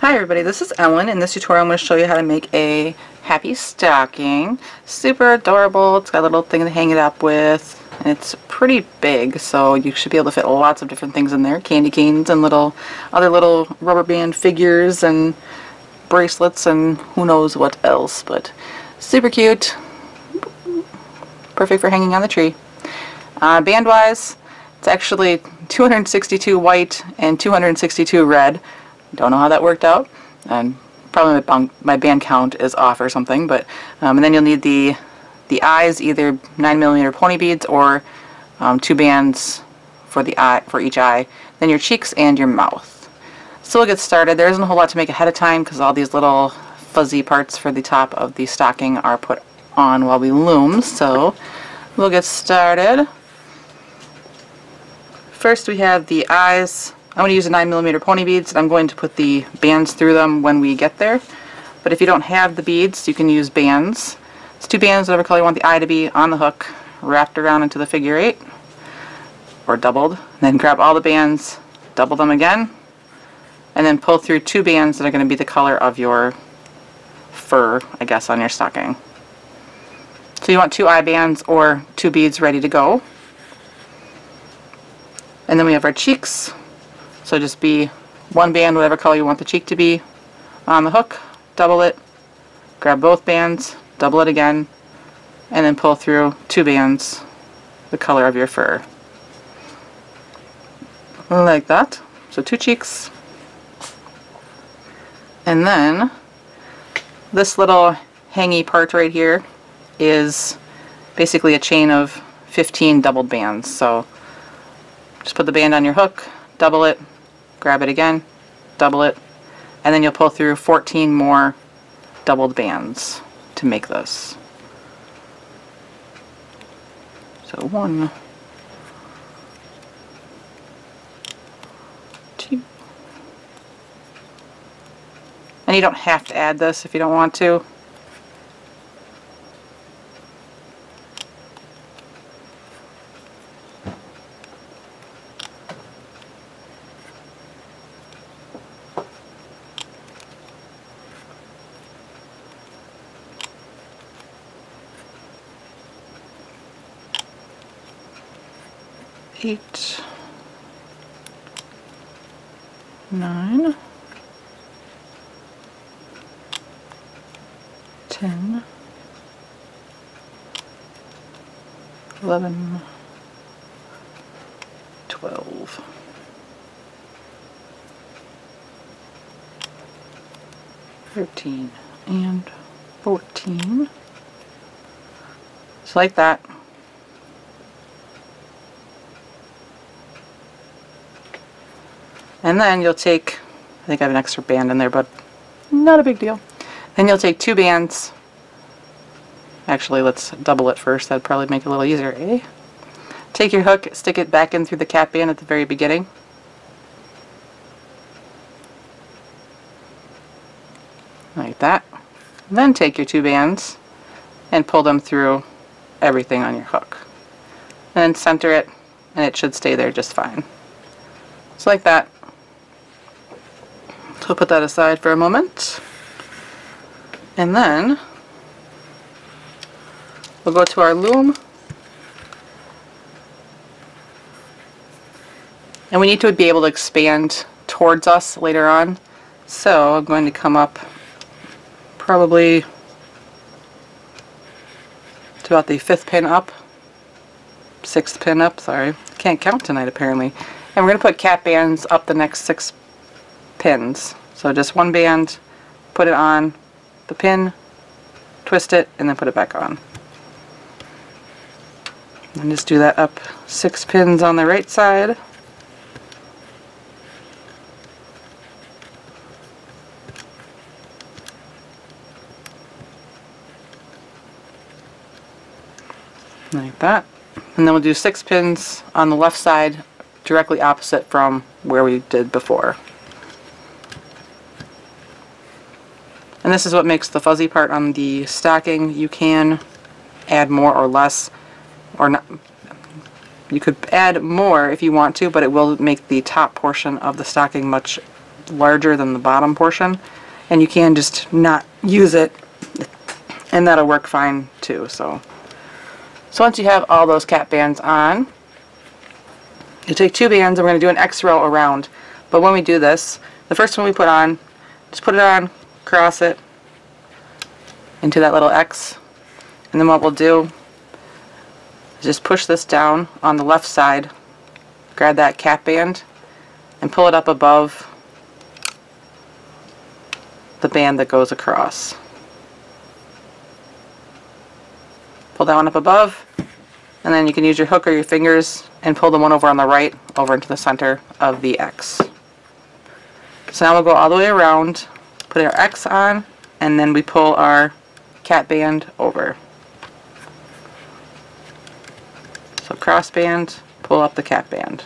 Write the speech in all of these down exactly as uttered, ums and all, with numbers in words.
Hi everybody, this is Ellen. In this tutorial I'm going to show you how to make a happy stocking. Super adorable. It's got a little thing to hang it up with. And it's pretty big, so you should be able to fit lots of different things in there. Candy canes and little other little rubber band figures and bracelets and who knows what else, but super cute. Perfect for hanging on the tree. Uh, band wise, it's actually two hundred sixty-two white and two hundred sixty-two red. Don't know how that worked out, and probably my band, my band count is off or something. But um, and then you'll need the the eyes, either nine millimeter pony beads or um, two bands for the eye for each eye. Then your cheeks and your mouth. So we'll get started. There isn't a whole lot to make ahead of time because all these little fuzzy parts for the top of the stocking are put on while we loom. So we'll get started. First we have the eyes. I'm going to use a nine millimeter pony beads, and I'm going to put the bands through them when we get there. But if you don't have the beads, you can use bands. It's two bands, whatever color you want the eye to be, on the hook, wrapped around into the figure eight, or doubled. Then grab all the bands, double them again, and then pull through two bands that are going to be the color of your fur, I guess, on your stocking. So you want two eye bands or two beads ready to go. And then we have our cheeks. So just be one band, whatever color you want the cheek to be, on the hook, double it, grab both bands, double it again, and then pull through two bands, the color of your fur. Like that. So two cheeks. And then this little hangy part right here is basically a chain of fifteen doubled bands. So just put the band on your hook, double it, grab it again, double it, and then you'll pull through fourteen more doubled bands to make this. So one, two, and you don't have to add this if you don't want to. Eight, nine, ten, eleven, twelve, thirteen, and fourteen. Just like that. And then you'll take, I think I have an extra band in there, but not a big deal. Then you'll take two bands. Actually, let's double it first. That'd probably make it a little easier, eh? Take your hook, stick it back in through the cap band at the very beginning. Like that. And then take your two bands and pull them through everything on your hook. And then center it, and it should stay there just fine. Just like that. So we'll put that aside for a moment. And then we'll go to our loom. And we need to be able to expand towards us later on. So I'm going to come up probably to about the fifth pin up. Sixth pin up, sorry. Can't count tonight apparently. And we're going to put cap bands up the next six pins. So just one band, put it on the pin, twist it, and then put it back on. And just do that up six pins on the right side. Like that. And then we'll do six pins on the left side, directly opposite from where we did before. And this is what makes the fuzzy part on the stocking. You can add more or less, or not. You could add more if you want to, but it will make the top portion of the stocking much larger than the bottom portion, and you can just not use it and that'll work fine too. So, so once you have all those cap bands on, you take two bands and we're going to do an X row around. But when we do this, the first one we put on, just put it on, cross it into that little X, and then what we'll do is just push this down on the left side, grab that cap band, and pull it up above the band that goes across. Pull that one up above, and then you can use your hook or your fingers and pull the one over on the right over into the center of the X. So now we'll go all the way around, put our X on, and then we pull our cap band over. So cross band, pull up the cap band.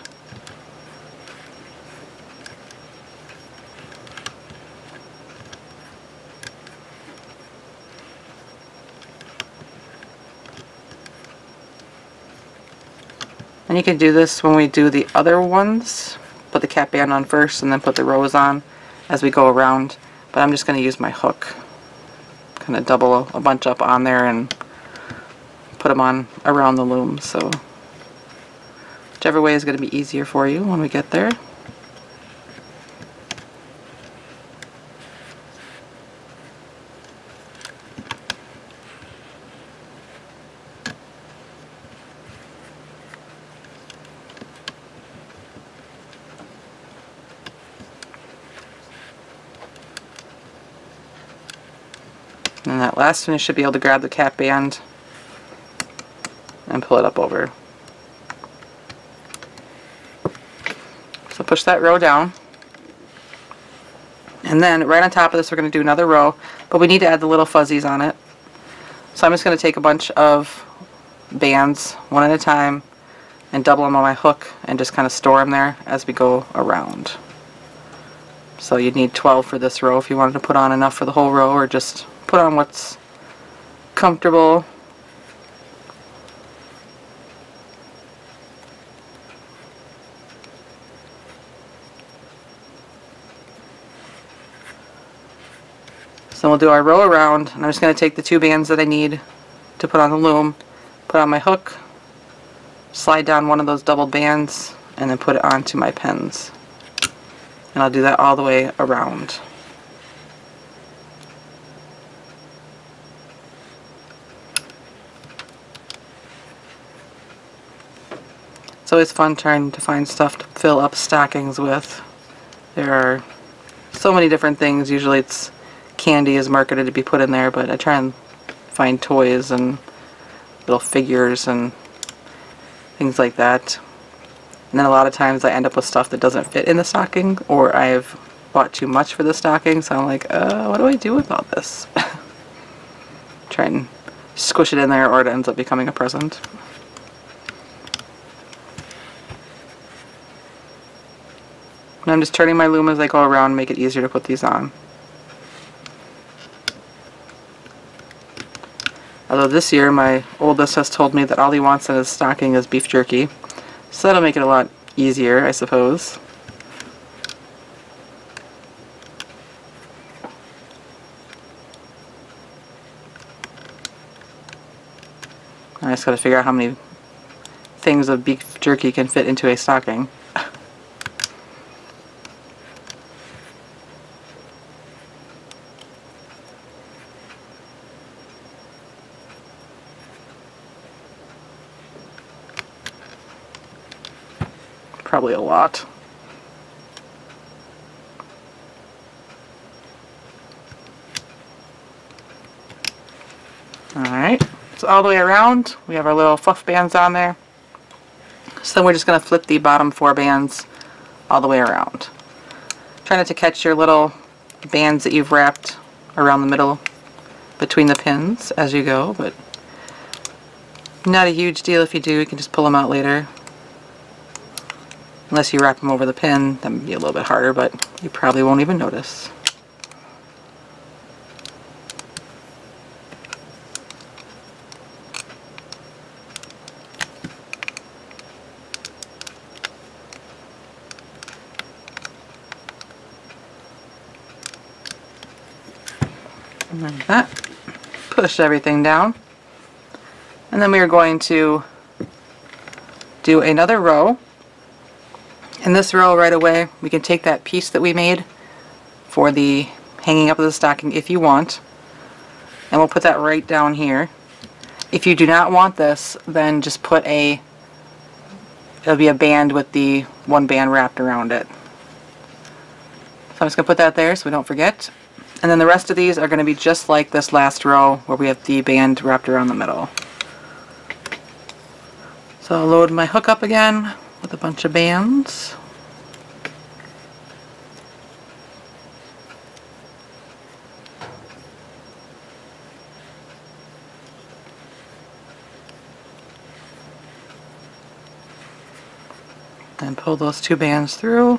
And you can do this when we do the other ones. Put the cap band on first and then put the rows on as we go around. But I'm just going to use my hook. Kind of double a bunch up on there and put them on around the loom. So whichever way is going to be easier for you when we get there. And that last one, you should be able to grab the cap band and pull it up over. So push that row down. And then right on top of this, we're going to do another row, but we need to add the little fuzzies on it. So I'm just going to take a bunch of bands, one at a time, and double them on my hook and just kind of store them there as we go around. So you'd need twelve for this row if you wanted to put on enough for the whole row, or just put on what's comfortable. So we'll do our row around, and I'm just going to take the two bands that I need to put on the loom, put on my hook, slide down one of those double bands, and then put it onto my pins. And I'll do that all the way around. It's always fun trying to find stuff to fill up stockings with. There are so many different things. Usually it's candy is marketed to be put in there, but I try and find toys and little figures and things like that. And then a lot of times I end up with stuff that doesn't fit in the stocking, or I've bought too much for the stocking, so I'm like, uh, what do I do with all this? Try and squish it in there, or it ends up becoming a present. And I'm just turning my loom as I go around and make it easier to put these on. Although this year my oldest has told me that all he wants in his stocking is beef jerky. So that'll make it a lot easier, I suppose. I just gotta figure out how many things of beef jerky can fit into a stocking. Probably a lot. Alright, so all the way around we have our little fluff bands on there. So then we're just going to flip the bottom four bands all the way around. Try not to catch your little bands that you've wrapped around the middle between the pins as you go, but not a huge deal if you do. You can just pull them out later. Unless you wrap them over the pin, that would be a little bit harder, but you probably won't even notice. And like that. Push everything down. And then we are going to do another row. In this row right away, we can take that piece that we made for the hanging up of the stocking if you want, and we'll put that right down here. If you do not want this, then just put a, it'll be a band with the one band wrapped around it. So I'm just going to put that there so we don't forget. And then the rest of these are going to be just like this last row where we have the band wrapped around the middle. So I'll load my hook up again with a bunch of bands. And pull those two bands through.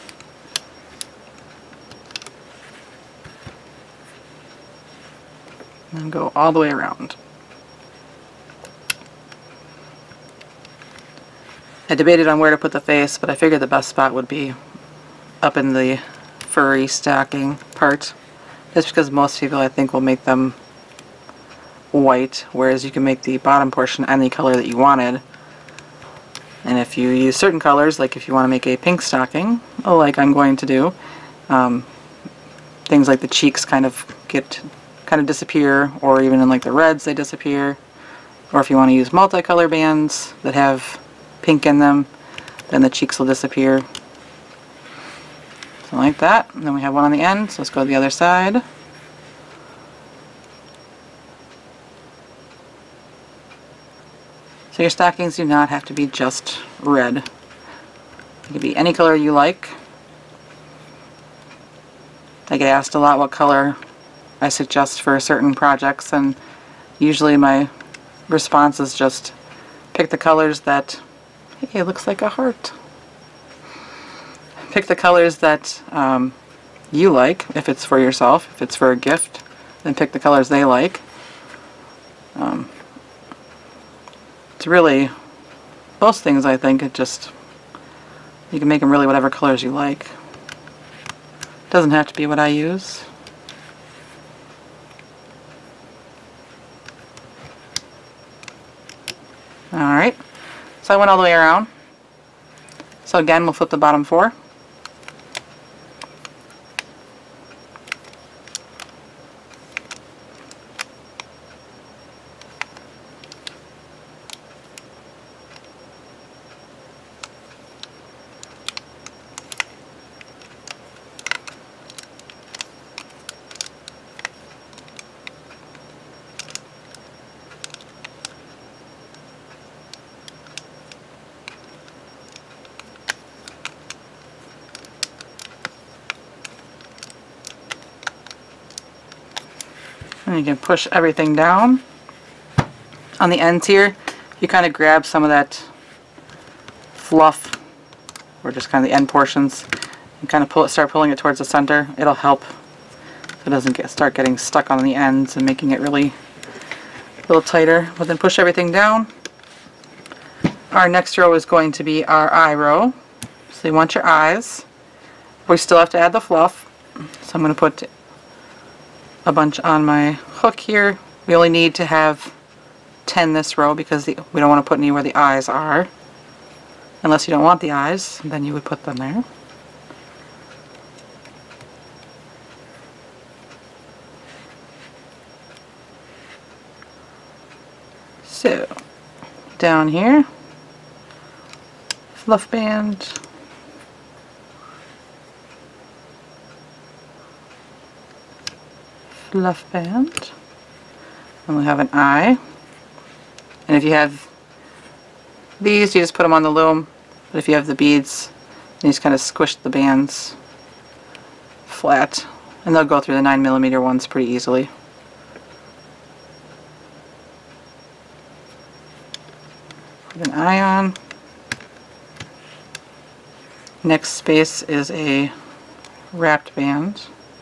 And go all the way around. I debated on where to put the face, but I figured the best spot would be up in the furry stocking part. Just because most people, I think, will make them white, whereas you can make the bottom portion any color that you wanted. And if you use certain colors, like if you want to make a pink stocking, like I'm going to do, um, things like the cheeks kind of get kind of disappear, or even in like the reds they disappear. Or if you want to use multicolor bands that have pink in them, then the cheeks will disappear. So like that. And then we have one on the end, so let's go to the other side. So your stockings do not have to be just red. It can be any color you like. I get asked a lot what color I suggest for certain projects, and usually my response is just pick the colors that, hey, it looks like a heart. Pick the colors that um, you like, if it's for yourself. If it's for a gift, then pick the colors they like. Um, it's really, most things I think, it just, you can make them really whatever colors you like. Doesn't have to be what I use. Alright, so I went all the way around. So again, we'll flip the bottom four. And you can push everything down. On the ends here, you kind of grab some of that fluff, or just kind of the end portions, and kind of pull it, start pulling it towards the center. It'll help so it doesn't get start getting stuck on the ends and making it really a little tighter. But then push everything down. Our next row is going to be our eye row. So you want your eyes. We still have to add the fluff. So I'm going to put a bunch on my hook here. We only need to have ten this row because the, we don't want to put any where the eyes are. Unless you don't want the eyes, then you would put them there. So, down here, fluff band. Fluff band, and we have an eye. And if you have these, you just put them on the loom, but if you have the beads, you just kind of squish the bands flat, and they'll go through the nine millimeter ones pretty easily. Put an eye on. Next space is a wrapped band.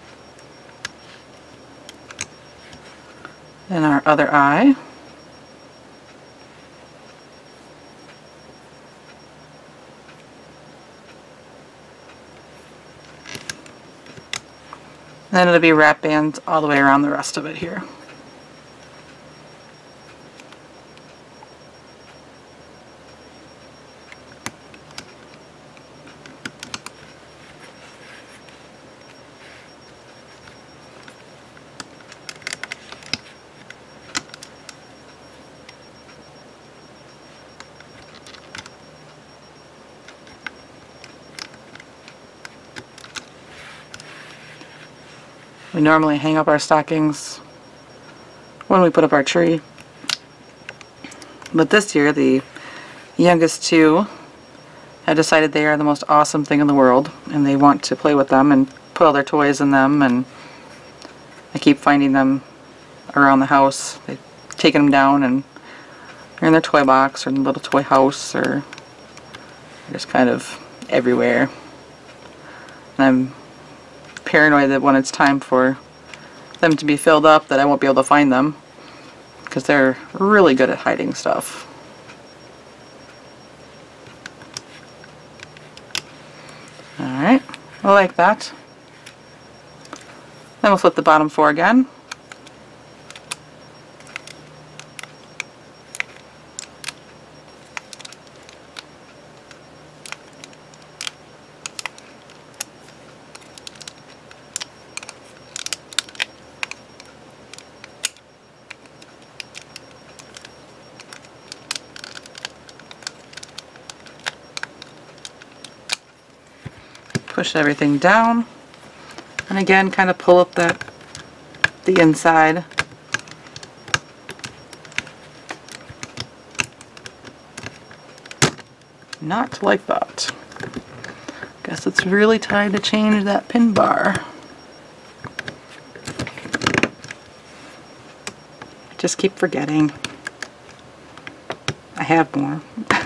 And our other eye. And then it'll be wrap bands all the way around the rest of it here. We normally hang up our stockings when we put up our tree. But this year, the youngest two have decided they are the most awesome thing in the world, and they want to play with them and put all their toys in them, and I keep finding them around the house. They've taken them down and they're in their toy box or in a little toy house, or they're just kind of everywhere. And I'm paranoid that when it's time for them to be filled up that I won't be able to find them, because they're really good at hiding stuff. Alright, I like that. Then we'll flip the bottom four again. Push everything down, and again kind of pull up that the inside. Not like that. Guess it's really time to change that pin bar. Just keep forgetting. I have more.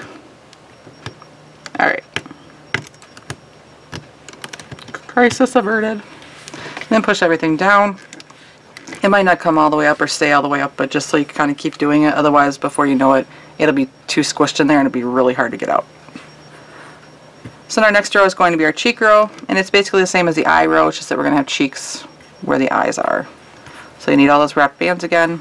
Alright. Crisis averted. Then push everything down. It might not come all the way up or stay all the way up, but just so you can kind of keep doing it. Otherwise, before you know it, it'll be too squished in there and it'll be really hard to get out. So our next row is going to be our cheek row, and it's basically the same as the eye row, it's just that we're going to have cheeks where the eyes are. So you need all those wrap bands again.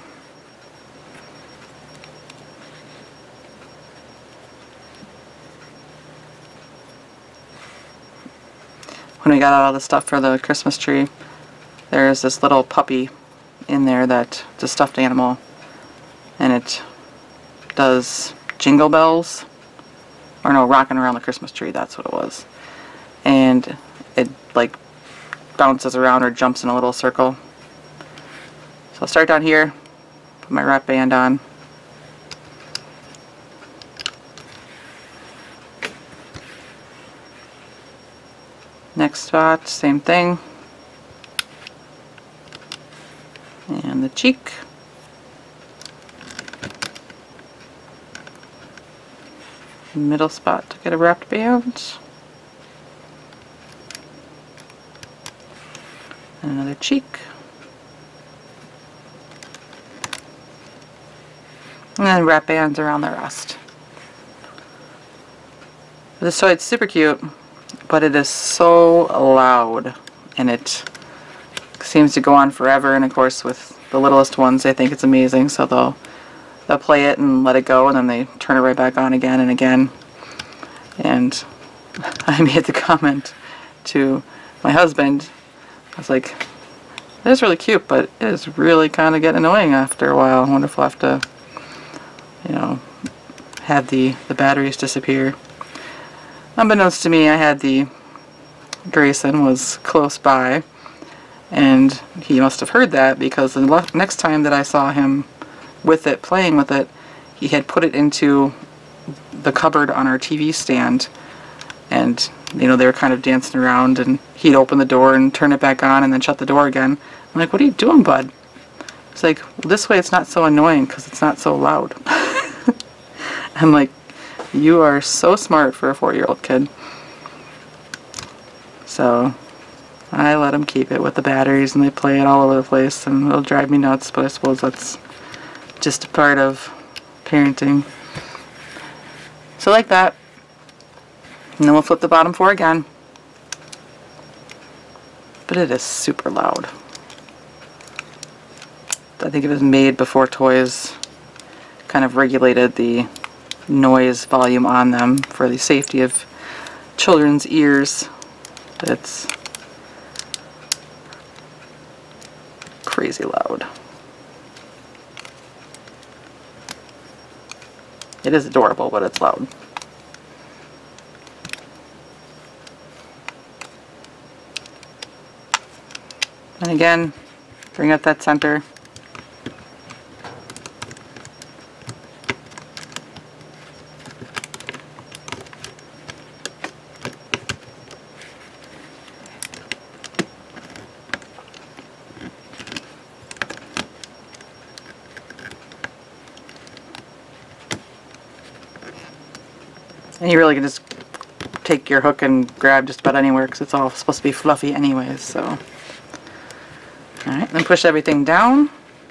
When we got all the stuff for the Christmas tree, there's this little puppy in there that's a stuffed animal, and it does jingle bells, or no, rocking around the Christmas tree, that's what it was. And it like bounces around or jumps in a little circle. So I'll start down here, put my wrap band on. Next spot, same thing. And the cheek. Middle spot to get a wrapped band. And another cheek. And then wrap bands around the rest. This toy is super cute, but it is so loud, and it seems to go on forever. And of course, with the littlest ones, they think it's amazing, so they'll they'll play it and let it go, and then they turn it right back on again and again. And I made the comment to my husband, I was like, "It is really cute, but it is really kind of getting annoying after a while. I wonder if we'll have to, you know, have the the batteries disappear." Unbeknownst to me, I had the Grayson was close by, and he must have heard that, because the next time that I saw him with it, playing with it, he had put it into the cupboard on our T V stand, and you know, they were kind of dancing around, and he'd open the door and turn it back on and then shut the door again. I'm like, "What are you doing, bud?" It's like, well, this way it's not so annoying because it's not so loud. I'm like, you are so smart for a four-year-old kid. So I let them keep it with the batteries, and they play it all over the place, and it'll drive me nuts, but I suppose that's just a part of parenting. So like that. And then we'll flip the bottom four again. but it is super loud. I think it was made before toys kind of regulated the noise volume on them for the safety of children's ears. It's crazy loud. It is adorable, but it's loud. And again, bring up that center. And you really can just take your hook and grab just about anywhere because it's all supposed to be fluffy anyways, so. Alright, then push everything down.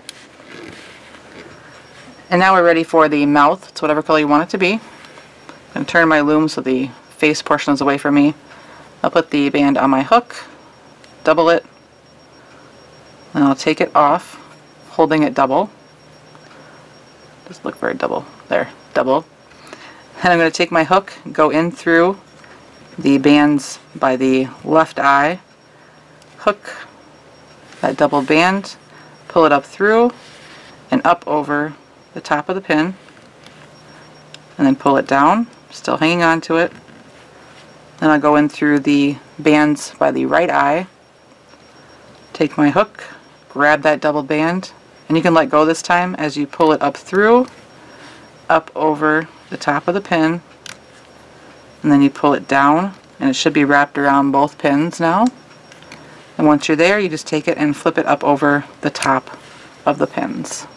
And now we're ready for the mouth. It's whatever color you want it to be. I'm going to turn my loom so the face portion is away from me. I'll put the band on my hook, double it, and I'll take it off, holding it double. Doesn't look very double. There, double. And I'm going to take my hook, go in through the bands by the left eye, hook that double band, pull it up through and up over the top of the pin, and then pull it down, still hanging on to it. Then I'll go in through the bands by the right eye, take my hook, grab that double band, and you can let go this time as you pull it up through, up over the top of the pin, and then you pull it down, and it should be wrapped around both pins now. And once you're there, you just take it and flip it up over the top of the pins.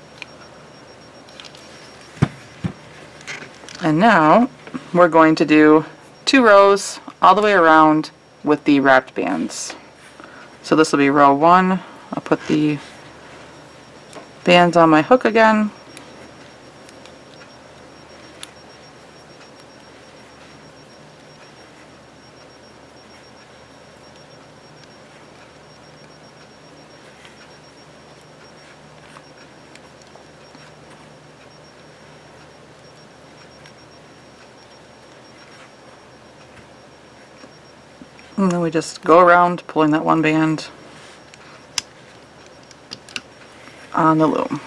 And now we're going to do two rows all the way around with the wrapped bands. So this will be row one. I'll put the bands on my hook again. And then we just go around pulling that one band on the loom.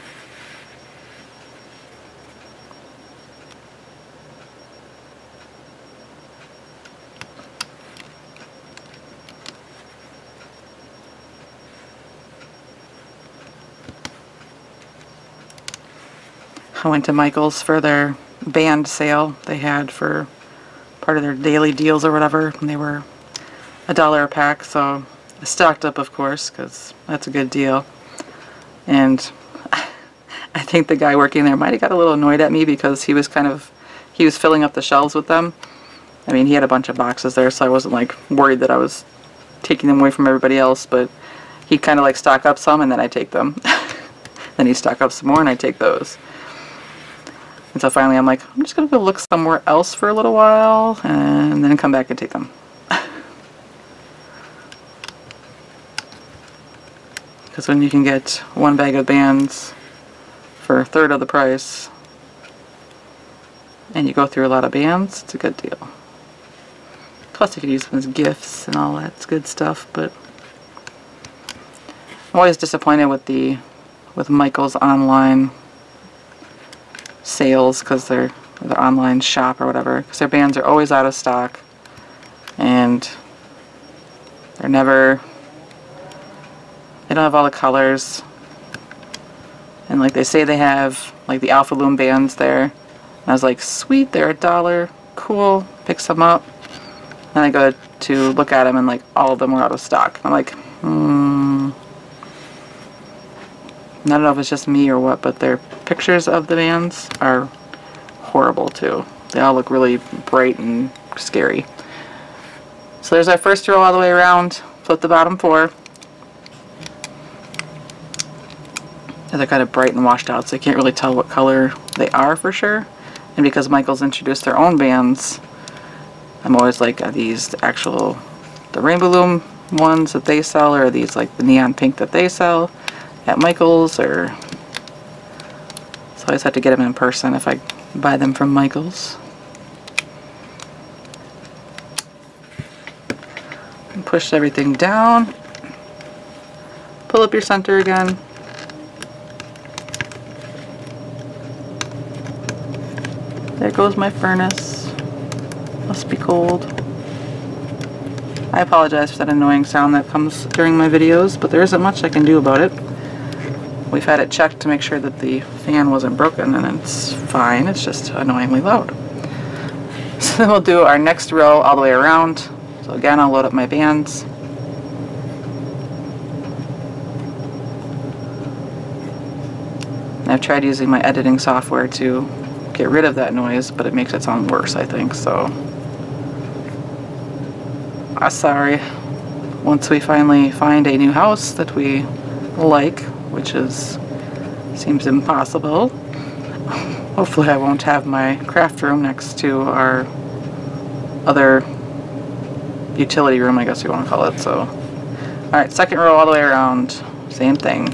I went to Michael's for their band sale they had for part of their daily deals or whatever, and they were a dollar a pack, so I stocked up, of course, because that's a good deal. And I think the guy working there might have got a little annoyed at me because he was kind of, he was filling up the shelves with them. I mean, he had a bunch of boxes there, so I wasn't like worried that I was taking them away from everybody else, but he'd kind of like stock up some and then I'd take them. Then he'd stock up some more and I'd take those. And so finally I'm like, I'm just going to go look somewhere else for a little while and then come back and take them. Because when you can get one bag of bands for a third of the price and you go through a lot of bands, it's a good deal. Plus you could use them as gifts and all that good stuff, but I'm always disappointed with the with Michael's online sales, because they're their online shop or whatever, because their bands are always out of stock and they're never, they don't have all the colors, and like they say they have like the Alpha Loom bands there, and I was like, sweet, they're a dollar, cool, pick some up. And I go to look at them and like all of them were out of stock. I'm like, hmm, I don't know if it's just me or what, but their pictures of the bands are horrible too. They all look really bright and scary. So there's our first row all the way around. Flip the bottom four. And they're kind of bright and washed out, so you can't really tell what color they are for sure. And because Michael's introduced their own bands, I'm always like, are these the actual, the Rainbow Loom ones that they sell, or are these like the neon pink that they sell at Michael's, or so I just have to get them in person if I buy them from Michael's. And push everything down. Pull up your center again. There goes my furnace. Must be cold. I apologize for that annoying sound that comes during my videos, but there isn't much I can do about it. We've had it checked to make sure that the fan wasn't broken, and it's fine. It's just annoyingly loud. So then we'll do our next row all the way around. So again, I'll load up my bands. And I've tried using my editing software to get rid of that noise, but it makes it sound worse, I think, so I'm sorry. Once we finally find a new house that we like, which is seems impossible, hopefully I won't have my craft room next to our other utility room, I guess you want to call it. So alright, second row all the way around, same thing.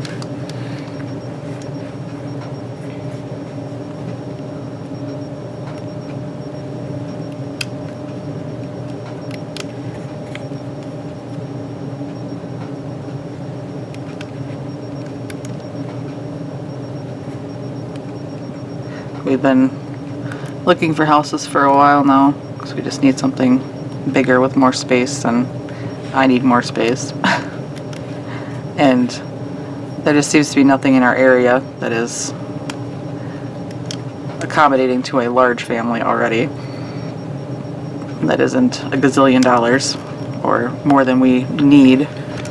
We've been looking for houses for a while now, because we just need something bigger with more space, and I need more space. And there just seems to be nothing in our area that is accommodating to a large family already. That isn't a gazillion dollars, or more than we need,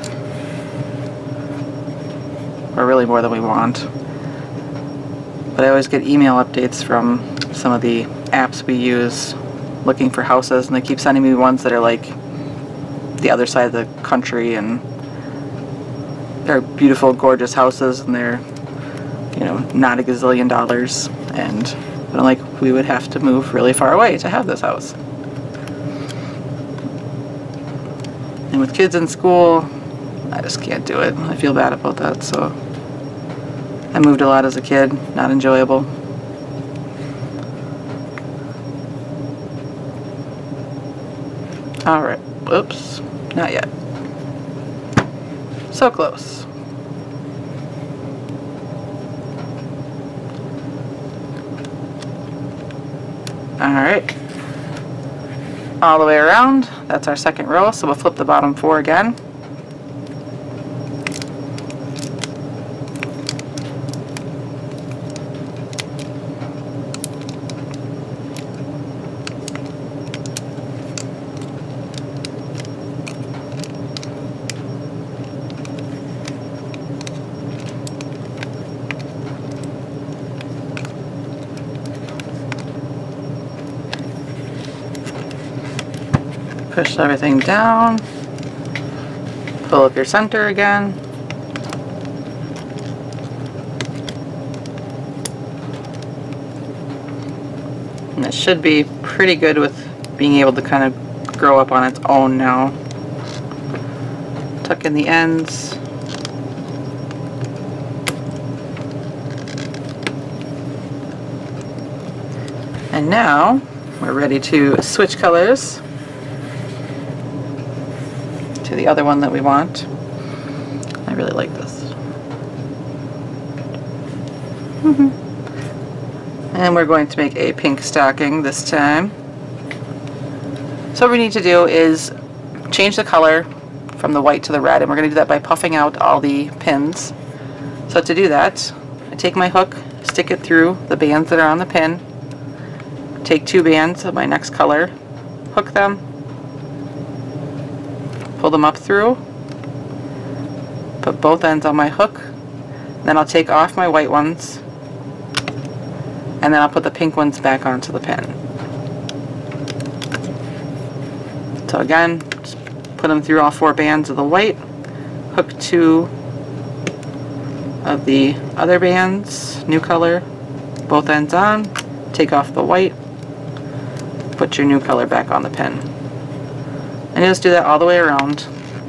or really more than we want. But I always get email updates from some of the apps we use looking for houses, and they keep sending me ones that are like the other side of the country, and they're beautiful, gorgeous houses, and they're, you know, not a gazillion dollars, and I'm like, we would have to move really far away to have this house. And with kids in school, I just can't do it. I feel bad about that, so I moved a lot as a kid, not enjoyable. Alright, oops, not yet. So close. Alright, all the way around, that's our second row, so we'll flip the bottom four again. Push everything down, pull up your center again, and it should be pretty good with being able to kind of grow up on its own now. Tuck in the ends. And now we're ready to switch colors to the other one that we want. I really like this. Mm-hmm. And we're going to make a pink stocking this time. So what we need to do is change the color from the white to the red, and we're going to do that by puffing out all the pins. So to do that, I take my hook, stick it through the bands that are on the pin, take two bands of my next color, hook them, pull them up through, put both ends on my hook, then I'll take off my white ones, and then I'll put the pink ones back onto the pin. So again, just put them through all four bands of the white, hook two of the other bands, new color, both ends on, take off the white, put your new color back on the pin. And just do that all the way around.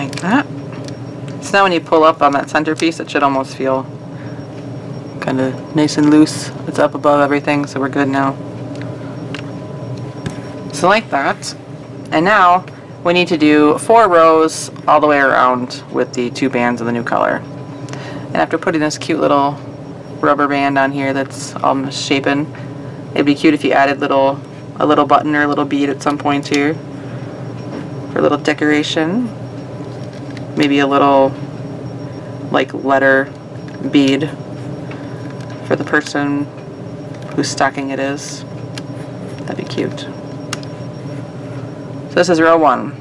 like that. So now when you pull up on that centerpiece, it should almost feel kind of nice and loose. It's up above everything, so we're good now. So like that. And now we need to do four rows all the way around with the two bands of the new color. And after putting this cute little rubber band on here that's all misshapen, it'd be cute if you added little a little button or a little bead at some point here for a little decoration. Maybe a little like letter bead for the person whose stocking it is. That'd be cute. So this is row one.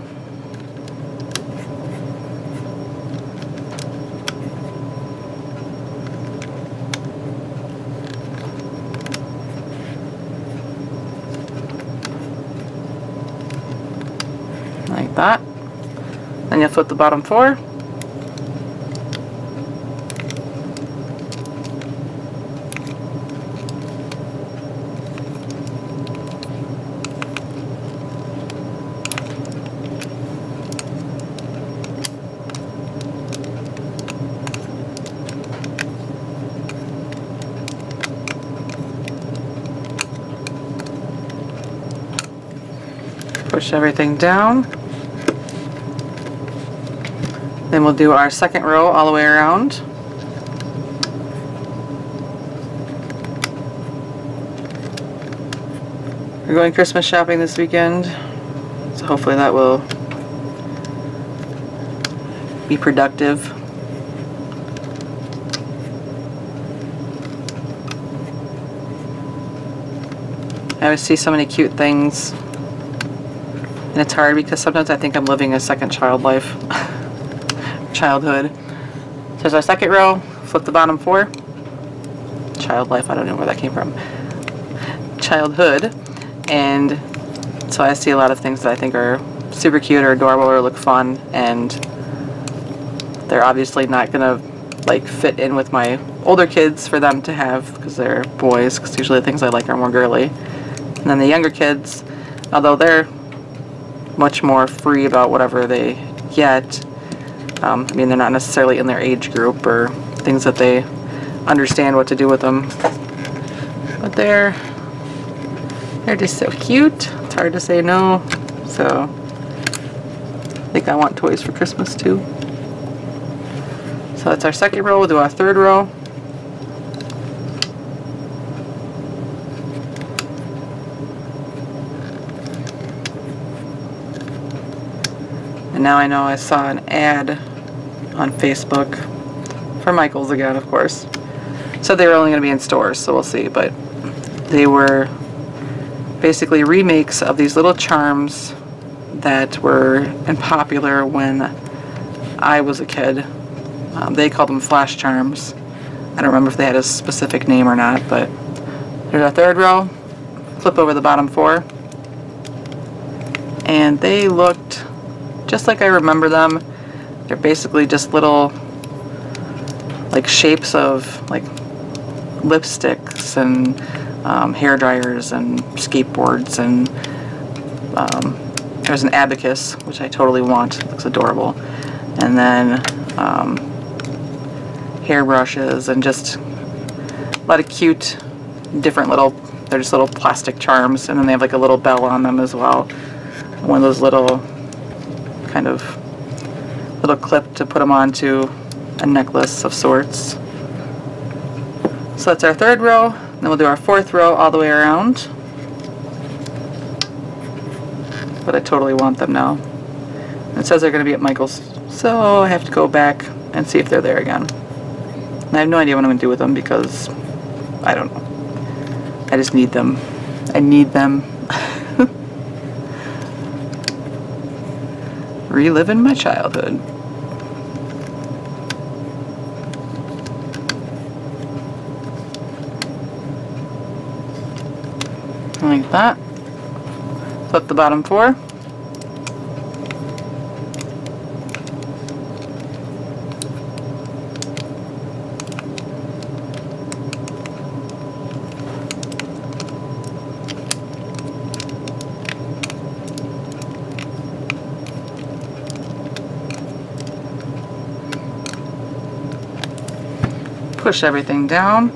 Like that. Then you'll flip the bottom four. Push everything down. Then we'll do our second row all the way around. We're going Christmas shopping this weekend, so hopefully that will be productive. I always see so many cute things. And it's hard because sometimes I think I'm living a second child life. Childhood. So there's our second row. Flip the bottom four. Child life, I don't know where that came from. Childhood. And so I see a lot of things that I think are super cute or adorable or look fun, and they're obviously not gonna like fit in with my older kids for them to have because they're boys, because usually the things I like are more girly. And then the younger kids, although they're much more free about whatever they get. Um, I mean, they're not necessarily in their age group or things that they understand what to do with them. But they're, they're just so cute. It's hard to say no. So, I think I want toys for Christmas too. So that's our second row. We'll do our third row. And now I know I saw an ad on Facebook for Michaels again, of course. So they were only going to be in stores, so we'll see. But they were basically remakes of these little charms that were popular when I was a kid. Um, they called them flash charms. I don't remember if they had a specific name or not, but there's our third row. Flip over the bottom four. And they looked just like I remember them. They're basically just little like shapes of like lipsticks and um, hair dryers and skateboards, and um, there's an abacus, which I totally want. It looks adorable. And then um, hair brushes and just a lot of cute different little, they're just little plastic charms, and then they have like a little bell on them as well. One of those little kind of little clip to put them onto a necklace of sorts. So that's our third row. Then we'll do our fourth row all the way around. But I totally want them now. It says they're going to be at Michael's, so I have to go back and see if they're there again. And I have no idea what I'm going to do with them because I don't know. I just need them. I need them. Reliving my childhood. Like that. Flip the bottom four. push everything down.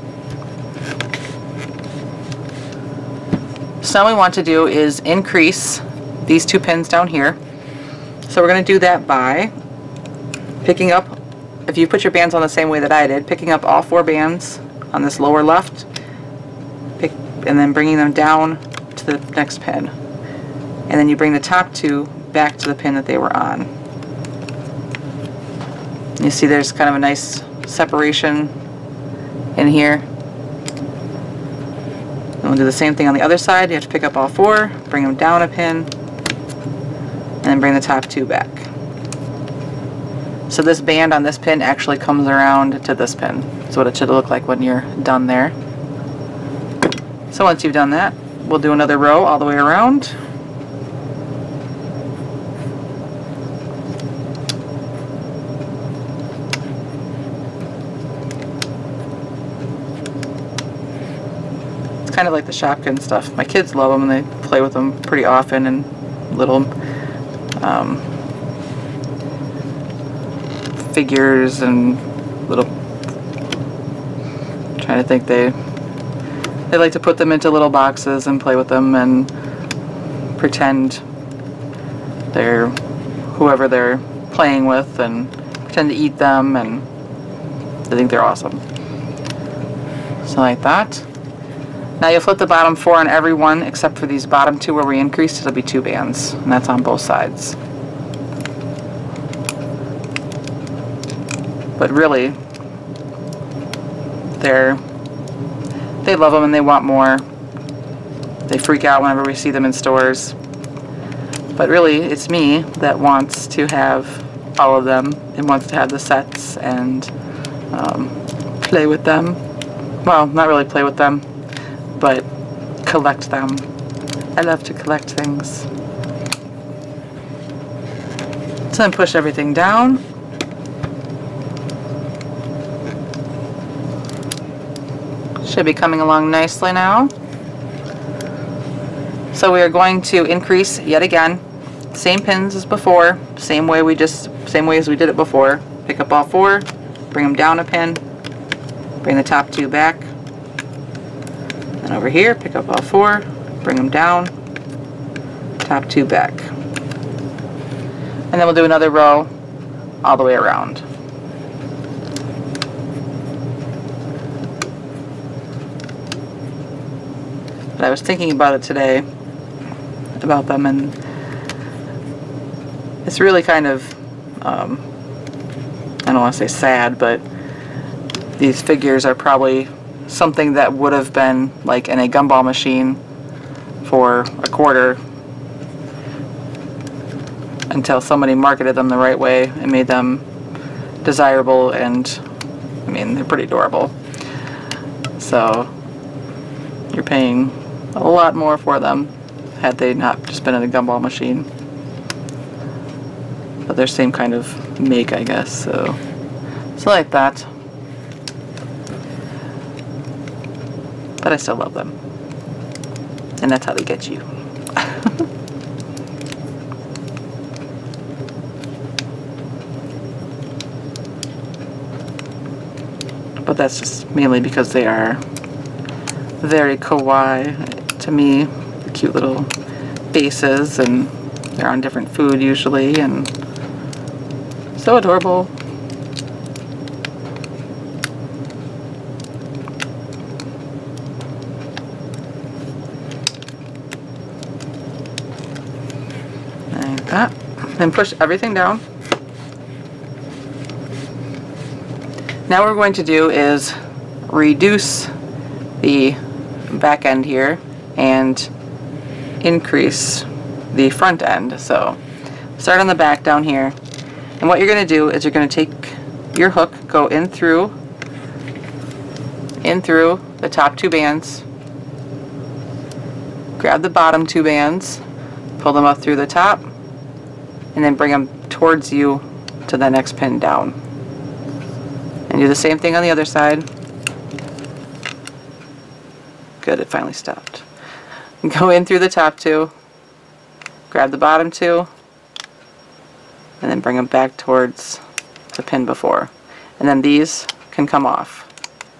So now what we want to do is increase these two pins down here. So we're going to do that by picking up, if you put your bands on the same way that I did, picking up all four bands on this lower left, pick, and then bringing them down to the next pin. And then you bring the top two back to the pin that they were on. You see there's kind of a nice separation in here. And we'll do the same thing on the other side. You have to pick up all four, bring them down a pin, and then bring the top two back. So this band on this pin actually comes around to this pin. That's what it should look like when you're done there. So once you've done that, we'll do another row all the way around. Kind of like the Shopkin stuff. My kids love them and they play with them pretty often, and little um, figures and little, I'm trying to think, they they like to put them into little boxes and play with them and pretend they're whoever they're playing with and pretend to eat them, and they think they're awesome. So like that. Now you'll flip the bottom four on every one except for these bottom two where we increased. It'll be two bands, and that's on both sides. But really, they're they love them and they want more. They freak out whenever we see them in stores. But really, it's me that wants to have all of them and wants to have the sets and um, play with them. Well, not really play with them, but collect them. I love to collect things. So then push everything down. Should be coming along nicely now. So we are going to increase yet again. Same pins as before, same way we just same way as we did it before. Pick up all four, bring them down a pin, bring the top two back. And over here, pick up all four, bring them down, top two back. And then we'll do another row all the way around. But I was thinking about it today, about them, and it's really kind of, um, I don't want to say sad, but these figures are probably something that would have been like in a gumball machine for a quarter until somebody marketed them the right way and made them desirable, and I mean, they're pretty adorable. So you're paying a lot more for them had they not just been in a gumball machine. But they're same kind of make, I guess, so so like that. But I still love them. And that's how they get you. But that's just mainly because they are very kawaii to me. The cute little faces, and they're on different food usually, and so adorable. Like that. And push everything down. Now what we're going to do is reduce the back end here and increase the front end. So start on the back down here, and what you're going to do is you're going to take your hook, go in through in through the top two bands, grab the bottom two bands, pull them up through the top, and then bring them towards you to the next pin down. And do the same thing on the other side. Good, it finally stopped. Go in through the top two, grab the bottom two, and then bring them back towards the pin before. And then these can come off.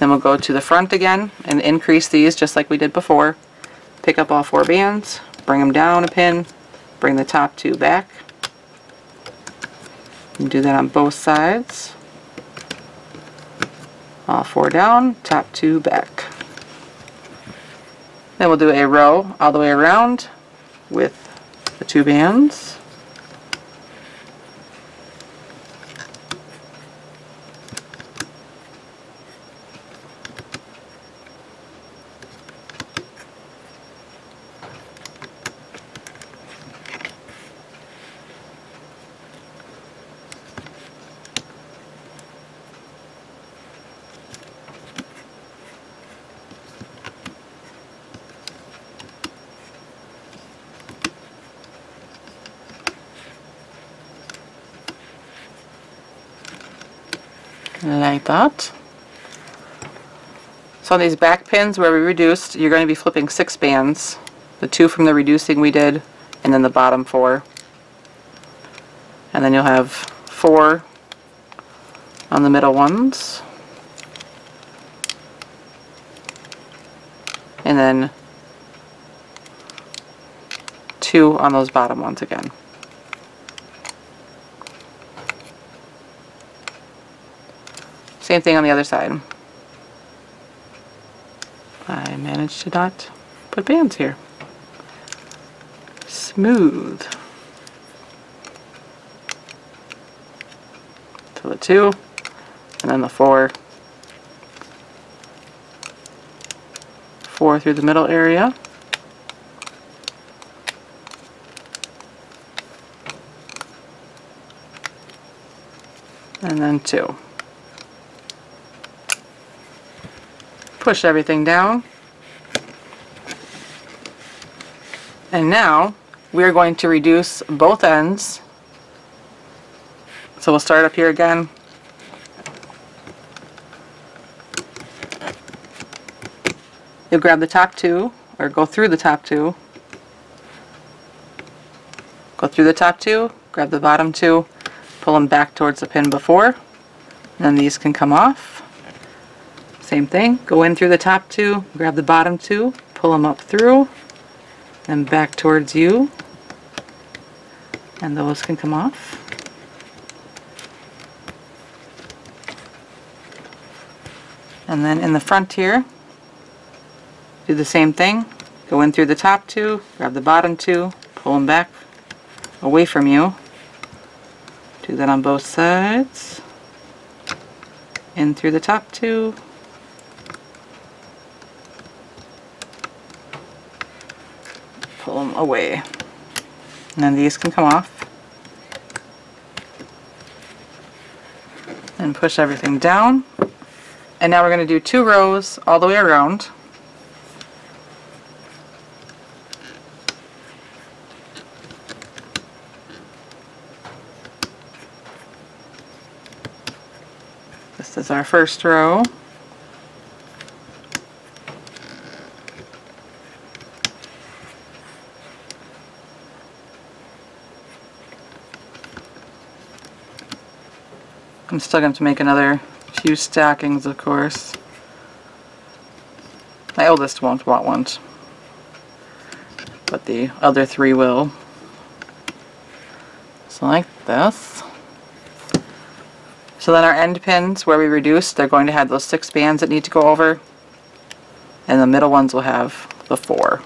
Then we'll go to the front again and increase these just like we did before. Pick up all four bands, bring them down a pin, bring the top two back. And do that on both sides. All four down, top two back. Then we'll do a row all the way around with the two bands. Like that. So on these back pins where we reduced, you're going to be flipping six bands. The two from the reducing we did, and then the bottom four. And then you'll have four on the middle ones. And then two on those bottom ones again. Same thing on the other side. I managed to not put bands here. Smooth. To the two, and then the four. Four through the middle area. And then two. Push everything down. And now we are going to reduce both ends. So we'll start up here again. You'll grab the top two, or go through the top two. Go through the top two, grab the bottom two, pull them back towards the pin before, and then these can come off. Same thing, go in through the top two, grab the bottom two, pull them up through, and back towards you, and those can come off. And then in the front here, do the same thing, go in through the top two, grab the bottom two, pull them back away from you. Do that on both sides. In through the top two. Pull them away. And then these can come off. And push everything down. And now we're going to do two rows all the way around. This is our first row. I'm still going to make another few stackings, of course. My oldest won't want one, but the other three will. So like this. So then our end pins where we reduced, they're going to have those six bands that need to go over, and the middle ones will have the four.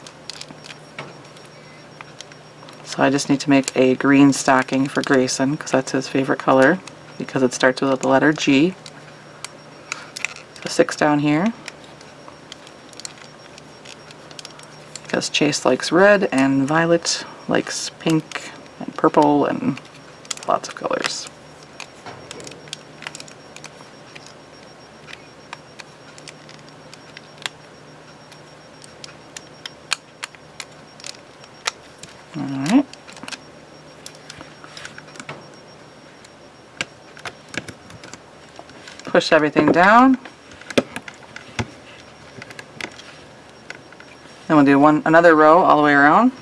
So I just need to make a green stocking for Grayson because that's his favorite color, because it starts with the letter G. So six down here. Because Chase likes red and Violet likes pink and purple and lots of colors. Alright. Push everything down. Then we'll do one another row all the way around.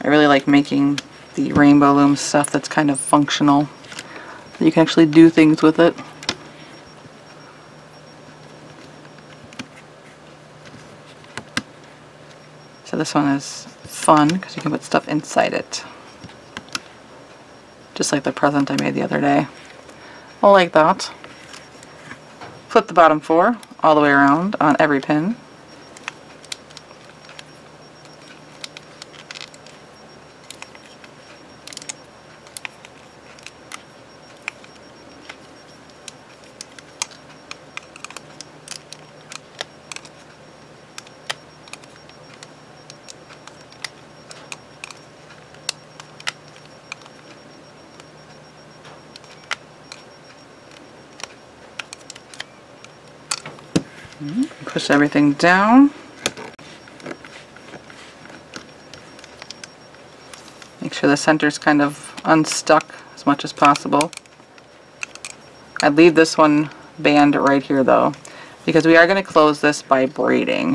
I really like making the rainbow loom stuff that's kind of functional. You can actually do things with it. So this one is fun because you can put stuff inside it. Just like the present I made the other day. I like that. Flip the bottom four all the way around on every pin. Push everything down. Make sure the center is kind of unstuck as much as possible. I'd leave this one band right here though, because we are going to close this by braiding.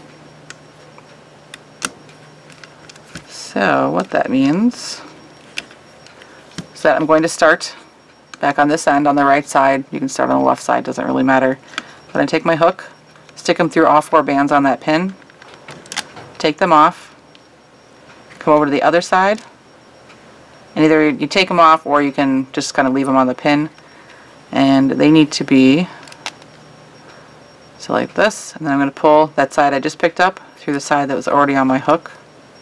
So what that means is that I'm going to start back on this end on the right side. You can start on the left side, doesn't really matter. But I take my hook, stick them through all four bands on that pin, take them off, come over to the other side, and either you take them off or you can just kind of leave them on the pin, and they need to be so like this, and then I'm going to pull that side I just picked up through the side that was already on my hook,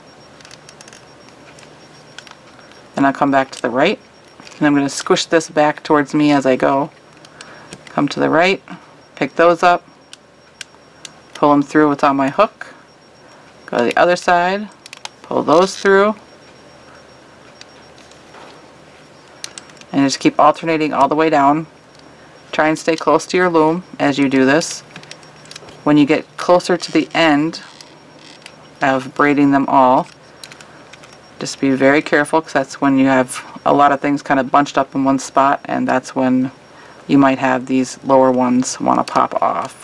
and I'll come back to the right, and I'm going to squish this back towards me as I go. Come to the right, pick those up, pull them through what's on my hook, go to the other side, pull those through, and just keep alternating all the way down. Try and stay close to your loom as you do this. When you get closer to the end of braiding them all, just be very careful, because that's when you have a lot of things kind of bunched up in one spot, and that's when you might have these lower ones want to pop off.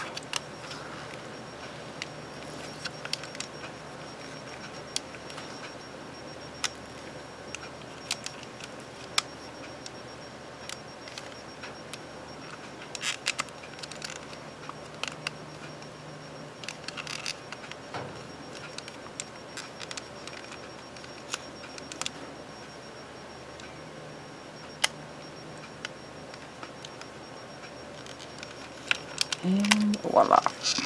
And voila.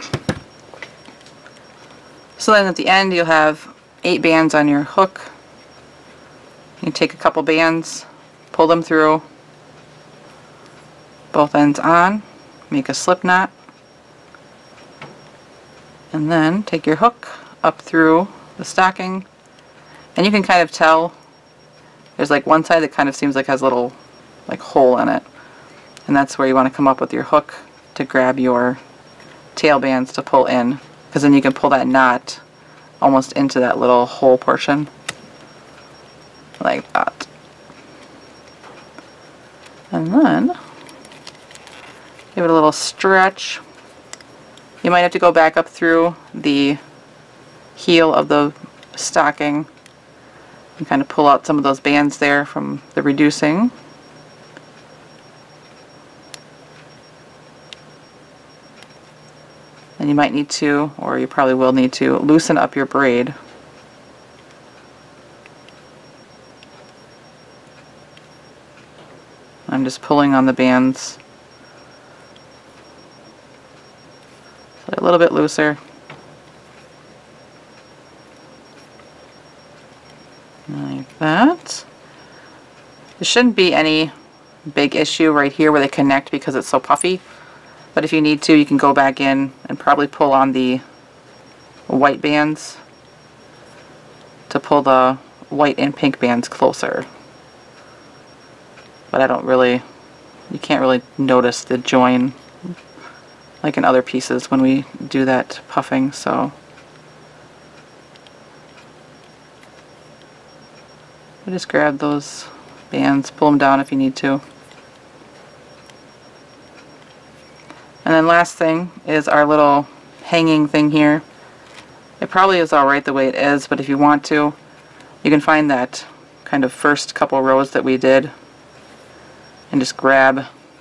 So then at the end you'll have eight bands on your hook. You take a couple bands, pull them through, both ends on, make a slip knot, and then take your hook up through the stocking, and you can kind of tell there's like one side that kind of seems like has a little like hole in it, and that's where you want to come up with your hook to grab your tail bands to pull in, because then you can pull that knot almost into that little hole portion like that. And then give it a little stretch. You might have to go back up through the heel of the stocking and kind of pull out some of those bands there from the reducing. And you might need to, or you probably will need to, loosen up your braid. I'm just pulling on the bands so they're a little bit looser. Like that. There shouldn't be any big issue right here where they connect because it's so puffy. But if you need to, you can go back in and probably pull on the white bands to pull the white and pink bands closer. But I don't really, you can't really notice the join like in other pieces when we do that puffing, so. I just grab those bands, pull them down if you need to. And then last thing is our little hanging thing here. It probably is alright the way it is, but if you want to, you can find that kind of first couple rows that we did and just grab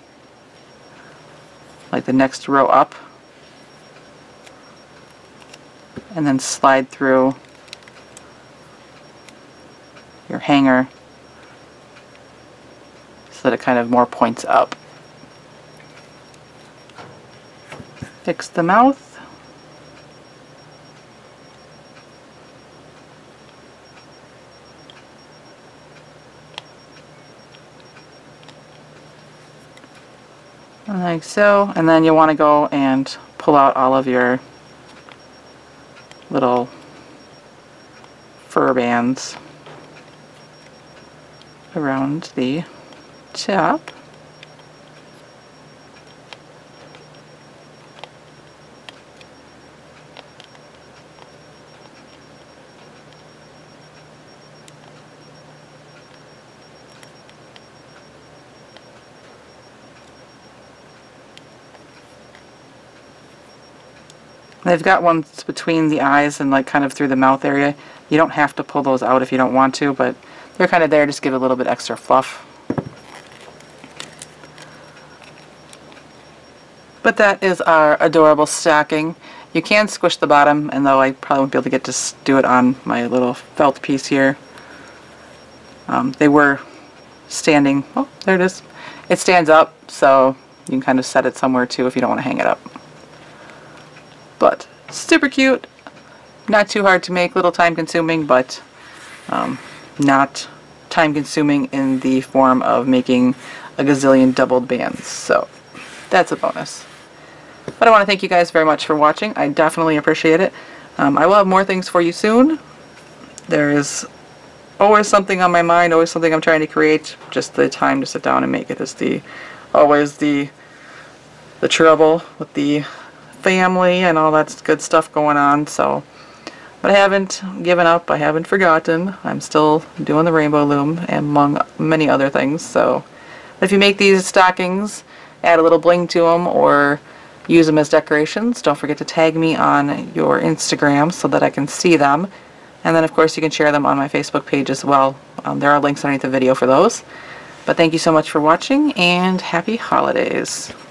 like the next row up and then slide through your hanger so that it kind of more points up. Fix the mouth. Like so, and then you want to go and pull out all of your little fur bands around the top. They've got ones between the eyes and like kind of through the mouth area. You don't have to pull those out if you don't want to, but they're kind of there just give it a little bit extra fluff. But that is our adorable stocking. You can squish the bottom, and though I probably won't be able to get to do it on my little felt piece here. Um, they were standing. Oh, there it is. It stands up, so you can kind of set it somewhere too if you don't want to hang it up. But super cute, not too hard to make, little time consuming, but um, not time consuming in the form of making a gazillion doubled bands, so that's a bonus. But I want to thank you guys very much for watching. I definitely appreciate it. Um, I will have more things for you soon. There is always something on my mind, always something I'm trying to create. Just the time to sit down and make it is the always the the trouble with the family and all that good stuff going on. So, but I haven't given up. I haven't forgotten. I'm still doing the rainbow loom among many other things. So, if you make these stockings, add a little bling to them or use them as decorations, don't forget to tag me on your Instagram so that I can see them. And then of course you can share them on my Facebook page as well. Um, there are links underneath the video for those. But thank you so much for watching, and happy holidays.